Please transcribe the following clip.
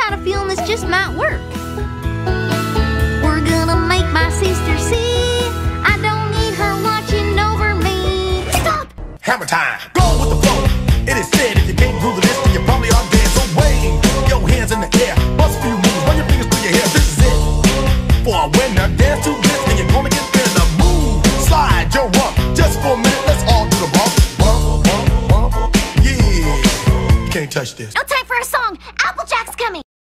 got a feeling this just might work. We're gonna make my sister see I don't need her watching over me. Stop! Hammer time. Go with the flow. It is said if you can't groove the list, then you probably are dead. So wave your hands in the air. Bust a few moves. Run your fingers through your hair. This is it. For a winner, dance to this, and you're gonna get there. The move, slide, your rump. Just for a minute, let's all do the bump. Bump, bump, bump. Yeah. You can't touch this. No time.